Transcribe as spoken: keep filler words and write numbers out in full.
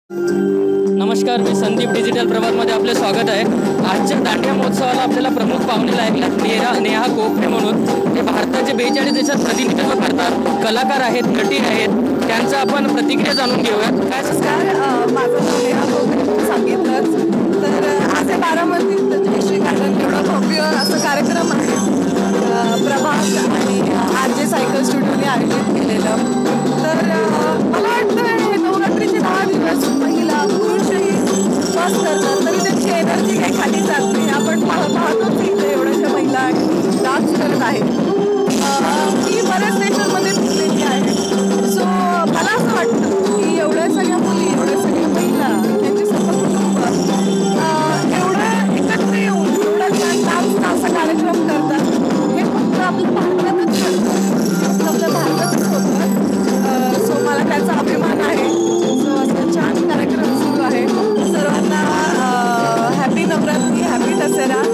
नमस्कार, मी संदीप डिजिटल प्रभातमध्ये आपले स्वागत आहे। आजच्या दांडिया महोत्सवाला आपल्याला प्रमुख पाहुणे लागलेत नेहा नेहा कोकणे म्हणून। ते भारताचे बेचाळीस देशात प्रतिनिधित्व करतात, कलाकार आहेत, नटी आहेत। त्यांचं आपण प्रतिक्रिया जाणून घेऊया। काय नमस्कार, माझं नाव नेहा कोकणे सांगितलंच तर आज हे बारामतीत जयश्री गार्डन एवढा भव्य असं कार्यक्रम आहे प्रभात आणि आर जे सायकल स्टुडिओने आयोजित केलेलं। तर मला वाटतं हे नवरात्रीचे दहा दिवस महिला पुरुषही बस करतात तरी त्यांची एनर्जी काही खाली जात नाही। आपण पाहतोच इथे एवढ्याशा महिला डान्स करत आहेत। मी बऱ्याच देशांमध्ये फिरलेली आहे, सो मला असं वाटतं की एवढ्या सगळ्या मुली एवढ्या सगळ्या महिला त्यांचे सर्व कुटुंब एवढं एकत्र येऊन एवढा छान डान्सचा असा कार्यक्रम करतात हे फक्त आपल्या भारतातच घडतं, आपल्या भारतातच होतं। सो मला त्याचा अभिमान आहे। सो असं छान कार्यक्रम सुरू आहे। सर्वांना हॅपी नवरात्री, हॅपी दसरा।